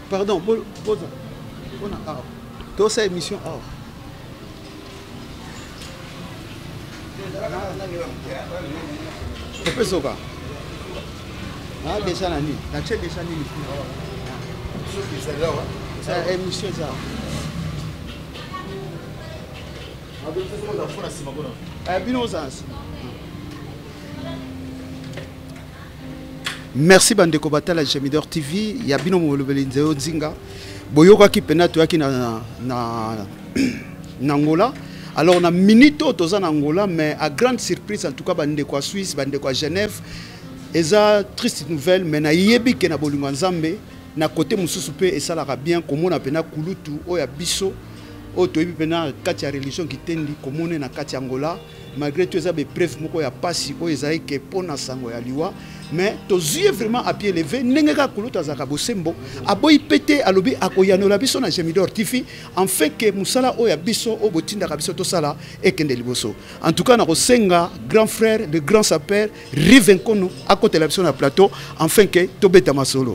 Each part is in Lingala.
Pardon, dans cette émission. Déjà la nuit. La chaîne déjà nuit. C'est émission ça. Merci Bandeko Batala Jamidor TV. Il y a Bino Molobelinzeo Zinga. Boyoka qui penato yaki na Angola. Alors on a minito toza na Angola, mais à grande surprise en tout cas Bandeko Suisse, Bandeko Genève. Eza triste nouvelle, mais na yebi ke na bolingo nzambe na côté mususu pe esalaka bien komona pena kulutu oya biso o toyebi pena kati ya religion kitendi komone na kati ya Angola malgré tout eza be preuve moko ya pasi o ezai ke pona sango ya liwa. Mais tozuye vraiment à pied levé nengeka kuluta zaka bosembo aboyi pété alobi akoyanola biso na Jamidor TV enfin que musala oya biso o botinda biso to sala ekende liboso. En tout cas na kosenga grand frère de grand sapeur Rive Nkono à côté la biso na plateau enfin que tobeta masolo.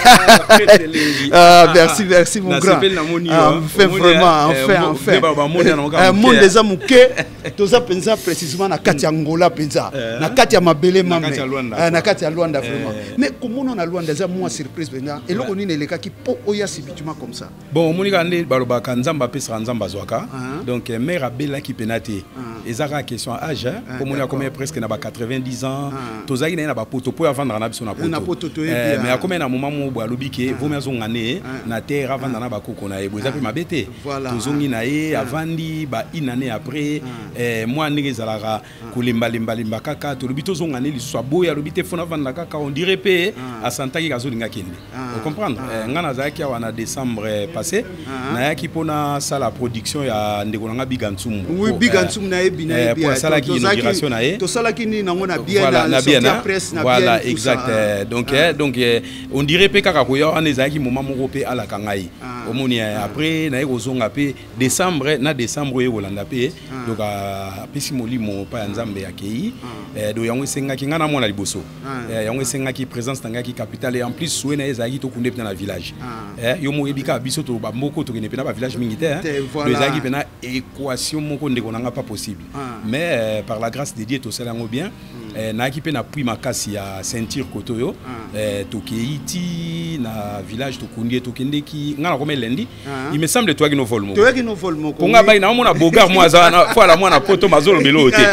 Merci mon grand. Enfin vraiment enfin monde des amouké toza penza précisément na kati ya Angola penza na kati ya mabele mame na kati à Luanda vraiment. Mais comment on a Luanda, c'est moi surprise maintenant. Et là on est les cas qui po oya subitement comme ça. Bon, mon gars, baloba kanzamba pesa kanzamba zoaka. Donc mère abela qui penate. Ezaka question âge, comme on a comme presque na ba 90 ans. Tozaki na ba poto po avant na biso na poto. Mais comme na moment mo balobi ke vous mezo ngane na terre avant na ba koko na ebo zapi mabete. Tozongi na e avandi ba une année après moi ndenge zalaka kulimba limba kaka to lobi tozongane li so boya lobi te fona on dirait que à Santa qui vous comprendre ngana zaki en décembre passé na yaki pona ça la production ya ndekonanga Bigantsum oui Bigantsum na ebina pour ça la inauguration na to sala kini na ngona bien na bien presse na voilà exact donc on dirait que kaka koyo en ezaki moment moko pe ala kangai omoni après na ekozonga pe décembre na décembre ekolanda pe donc pesi molimo pa nzambe akei do yango senga ki ngana mona liboso yango senga ki présence tanga ki capitale et en plus souena ezaki to kunde na village yo mo ebika biso to ba moko to kene pena ba village mingitaire ezaki pena équation moko ndeko nanga pas possible mais par la grâce de Dieu to sala ngo bien na ki pena puis makasi ya ceinture kotoyo to keiti na village to kunde to kende ki ngana comme lundi il me semble toi qui no vol moko ponga ba na mona bogar moi za fois moi na poto mazolo melo te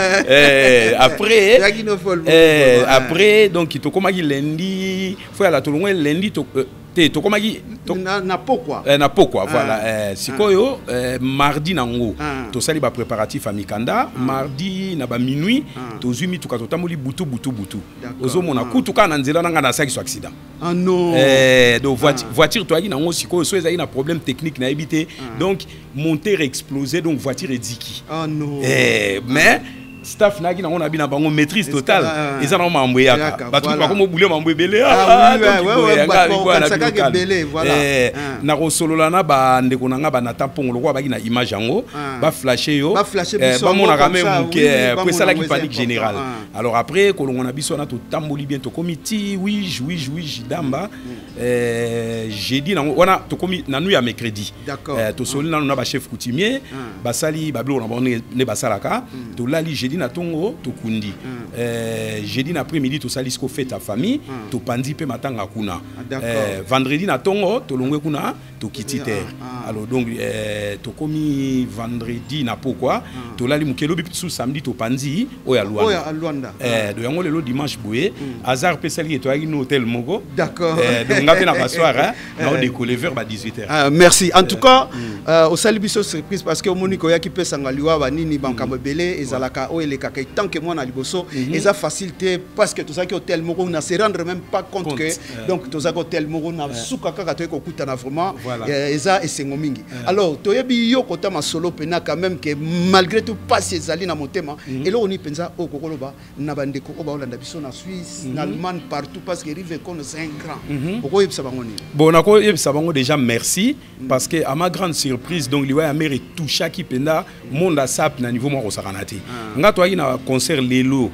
après donc to komaki lundi faut la to longwe lundi to to komaki na pokwa voilà sikoyo mardi nango to sali ba préparatif à Mikanda mardi na ba minuit to zumi to katamoli butu ozo mona kutuka na nzela nanga na saki so accident ah non donc voiture to aki nango sikoyo so ezali na problème technique na éviter donc moteur explosé donc voiture ediki ah non mais staff naki na ngona bina bango maîtrise totale eza na mambo yaka batu ba komo bule mambo ebele na kosolola na ba ndeko nanga ba nata pongolo kwa baki na image yango ba flasher yo ba mona quand même muke pour ça la qui panique générale alors après kolongo na biso na to tamboli bien to comité oui damba j'ai dit wana to komi na nu ya mercredi to solina na ba chef coutumier basali bablo na bonne ne basalaka to lali jeudi na tongo to kundi jeudi na après-midi to salisco fête à famille to pandi pe matanga kuna vendredi na tongo to longwe kuna to kiti terre alors donc to komi vendredi na pourquoi to lali mukelo bi sous samedi to pandi oya Luanda do yango lelo dimanche boye hasard pe sali to ari no hôtel moko d'accord donc ngape na bassoir na on décoller vers 18h merci en tout cas au salibiso surprise parce que Monico ya ki pesa ngaliwa ba nini bankambo belé ezalaka o ele kaka tant que moi na liboso eza facilité parce que tout ça qui hôtel moko na se rendre même pas compte que donc tout ça hôtel moko na suka kaka to ko kutana vraiment eza esengo mingi. Alors toyebi yo kota masolo pena quand même que malgré tout pas ces ali na motema et là on y pensa au kokoloba na bandeko oba olanda biso na Suisse na Allemagne partout parce que rive qu'on c'est un grand. Pourquoi yebisa bango ni? Bon nako yebisa bango déjà merci parce que à ma grande surprise donc liwa ya mère toucha qui pena monde a sap na niveau mo ko sakanati. Nga to na concert lelo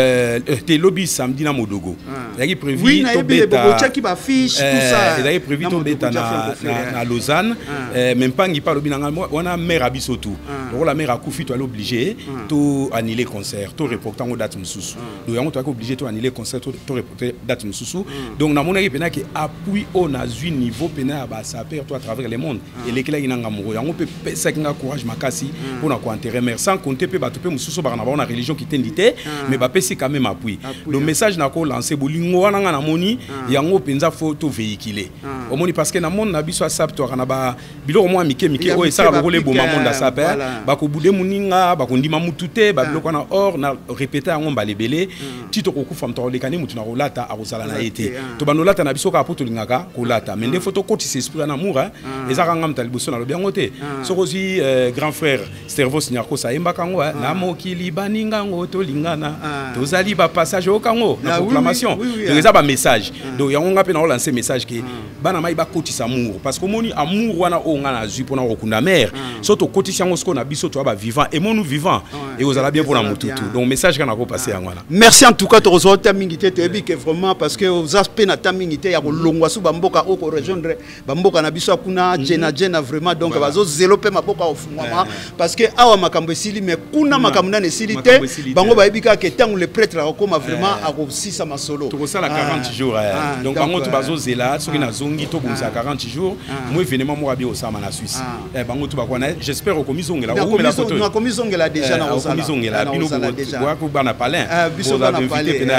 te lobby samedi na Modogo. Il prévu oui, to beta qui ba fiche tout ça. Il prévu to beta na Lausanne même pas ngi pas lobby na wana mère abiso tout. Donc la mère a koufi to obligé to annuler concert, to reporter ngo date mususu. Donc yango to obligé to annuler concert to reporter date mususu. Donc na mona ki pena ki appui on a un niveau pena ba saper to à travers le monde et les clés nga muro yango pe pesa kinga courage makasi pour na ko intérêt mer sans compter pe ba to pe mususu ba na ba na religion qui t'indité mais ba c'est quand même appui. Le message n'a qu'au lancé bolingo wana na moni yango penza photo véhiculé. Au moni parce que na monde na biso sap to kana ba bilo mo mike o esaka ba role boma monde sape ba ko bude muninga ba ko ndima mutute ba bilo kana or na répéter yango ba lebele tito ko kufa mto le kani mutu na rolata a rosala na été. To ba no lata na biso ka poto lingaka ko lata mais les photos côté c'est esprit na amour ezaka ngam taliboso na lo bien ngote. Sokozi grand frère Stervo Signarko sa imba kango na mokili baninga ngoto lingana. Tozali ba passage au Congo la proclamation donc ça ba message donc yango ngape na lancer message que bana mai ba kotisa amour parce que moni amour wana o nga na zu pona okunda mère surtout kotisa yango sko na biso to ba vivant et nous vivant et vous allez bien pour la mututu donc message kana ko passer yango wana merci en tout cas to rezo tamingité to ebi que vraiment parce que aux aspects na tamingité ya ko longwa su bamboka o ko rejoindre bamboka na biso kuna jena vraiment donc bazo zelope maboka ofungwama parce que awa makambo esili mais kuna makambo na esili te bango ba ebika que le prêtre a comme vraiment a aussi ça ma solo tout ça la 40 jours donc bango to bazo zela soki na zongi to bonza 40 jours moi événement moi bien au sama na Suisse bango to bakwana j'espère au commisongela ou la photo na commisongela déjà na osala commisongela bino ko ko bana palin biso bana palin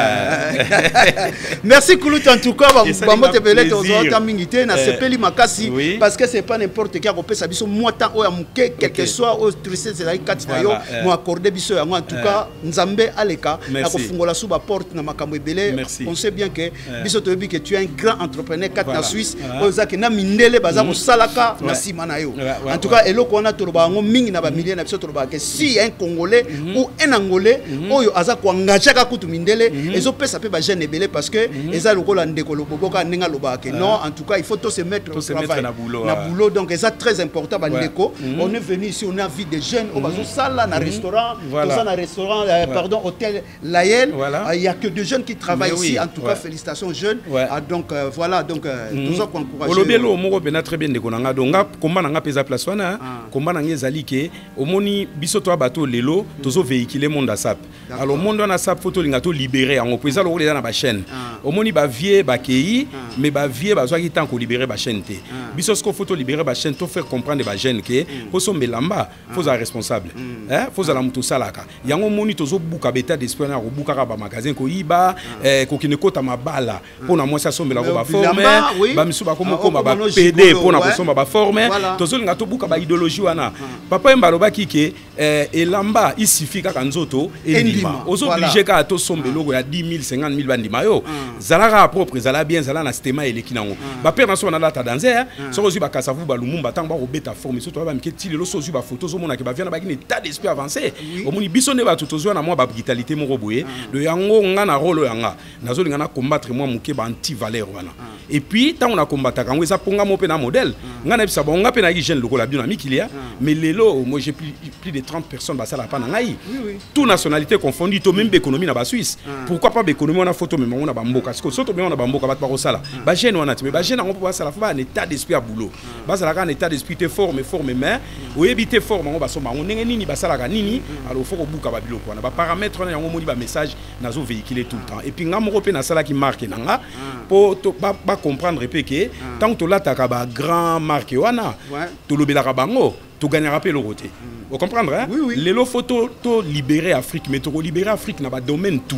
merci Koulout en tout cas bango te belete aux autres mingité na sepeli makasi parce que c'est pas n'importe qui a kopesa biso moita o ya muke quelque soit au tristesse c'est la 4 tayo mo accorder biso yango en tout cas nzambe aleka la sous porte na makambo ebele on sait bien que biso to que tu es un grand entrepreneur kat na Suisse ozaki na mindele baza ko salaka na sima na yo en tout cas eloko wana to ba ngo mingi na ba milliers na biso to ba que si un congolais ou un angolais oyo aza ko engager ka kutu mindele ezo pesa pe ba jeune ebele parce que eza lokola ndeko loboboka ninga loba que non en tout cas il faut tout se mettre au travail na boulot donc c'est très important ba ndeko on est venu ici on a vu des jeunes au bazo sala na restaurant tout ça na restaurant pardon hôtel Layel. Il n'y a que des jeunes qui travaillent ici. En tout cas, félicitations jeunes. Donc voilà, donc nous sommes encouragés. Olobelo moko bena très bien de konanga donc komba nanga pesa place wana komba nanga ezali ke omoni biso to bato lelo tozo véhiculer monde sap. Alors monde na sap photo linga to libérer en pesa lo na ba chaîne. Omoni ba vie ba kei mais ba vie ba zwa ki tant ko libérer ba chaîne te. Biso sko photo libérer ba chaîne to faire comprendre ba jeune ke poso melamba faut za responsable. Faut za la mutu salaka. Yango moni tozo buka beta d'espoir na buka ba magasin ko iba ko kinekota mabala pona moi ça sombela ko ba former ba misu ba ko mokoma ba PD pona ko somba ba former tozolinga to buka ba idéologie wana papa mbalo ba kike elamba il suffit ka nzoto endima ozo obligé ka to sombelo ko ya 10 000 50 000 bandima yo zalaka propre zala bien zala na système elekinango ba père na so na data danser so ko ba kasavu ba lumumba tanga ba ko beta former so to ba mketi lelo so ba photo zo mona ke ba vient na ba ki état d'esprit avancé au moni biso ne ba tutozo na moi ba brutalité mo roboye de yango nga na rôle yanga nazolinga na combattre moi muke ba anti valeur wana et puis tant on a combattu quand ça ponga mo pe na modèle nga na bisa bonga pe na ki jeune lokola bio na mikilia mais lelo moi j'ai plus de 30 personnes ba sala pa na ngai tout nationalité confondue to même économie na ba Suisse pourquoi pas économie on a photo même on a ba mboka parce que soto on a ba mboka ba ko sala ba jeune wana mais ba jeune on peut pas sala fa ba en état d'esprit à boulot ba sala ka en état d'esprit te forme mais o ebité forme on ba so ba on ndenge nini ba sala ka nini alors faut ko buka ba biloko wana ba paramètres na yango moni ba message nazo véhiculer tout le temps et puis nga moko pe na sala qui marque nanga pour ba comprendre pe que tant que là ta ba grand marque wana to lobela bango to gagnera pe le côté vous comprendre hein les lo photo to libérer Afrique mais to libérer Afrique na ba domaine tout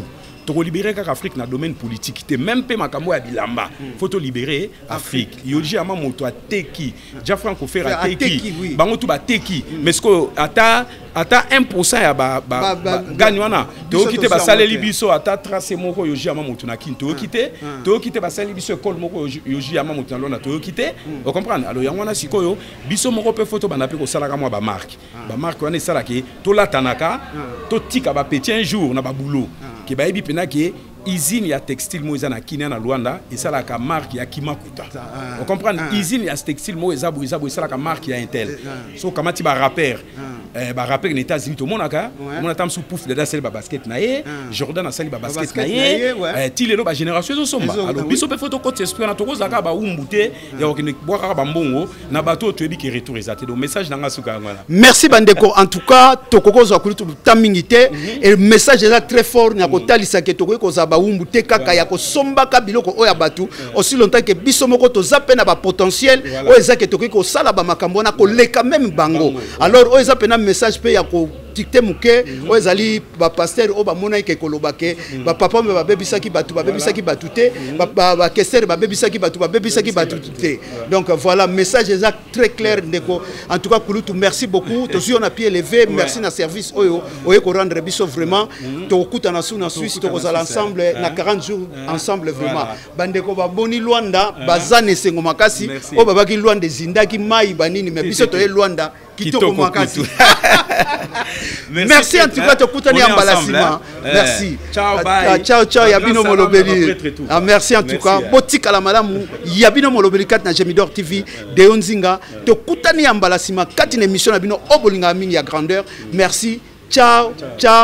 to libérer kaka Afrique na domaine politique te même pe makambo ya bilamba faut to libérer Afrique yoji ama moto ateki ja franco faire ateki bango tu ba teki mais ce que ata 1% ya ba gagne wana to kite ba saleli biso ata trace moko yoji ama moto na kin to kite ba saleli biso école moko yoji ama moto na lona to kite vous comprenez alors yango wana sikoyo biso moko pe photo bana pe ko sala ka moi ba marque wana sala ke to la tanaka to tika ba petit un jour na ba boulot ke ba yebi pena ke usine ya textile mo ezana Kenya na Luanda esala ka marque ya Kimakuta vous comprenez usine ya textile mo ezabo esala ka marque ya Intel so kamati ba rapper aux États-Unis tout le monde a tam sous pouf de ba basket na ye Jordan a sali ba basket na ye tilelo ba génération zo somba alors biso pe photo côté esprit na tokoza ka ba umbute ya okine boaka ba mbongo na bato to ebi ki retour ezate donc message na ngasuka ngwana merci bandeko en tout cas tokokoza kulitu tamingité et message est très fort na kotalisa ke tokokoza ba umbute kaka ya ko somba ka biloko oya batu aussi longtemps que biso moko to zape na ba potentiel o ezake tokoko sala ba makambo na ko leka même bango alors o ezapena message pe ya ko dicté muke o ezali ba pasteur o ba mona ke kolobake ba papa me ba bebisaki batu te ba kester ba bebisaki batu te donc voilà message exact très clair ndeko en tout cas kulutu merci beaucoup to suis on a pied levé merci na service oyo ko rendre biso vraiment to kuta na suna Suisse to kozala ensemble na 40 jours ensemble vraiment bandeko ba boni Luanda bazane sengo makasi o babaki Luanda zindaki mai banini me biso to ye Luanda kitoko makasi merci en tout cas tokutani ambalasima merci ciao yabino molobeli merci en tout cas botika la malamu yabino molobeli kat na Gemidor TV de Onzinga tokutani ambalasima kati na émission na bino obolinga mingi ya grandeur merci ciao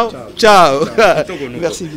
merci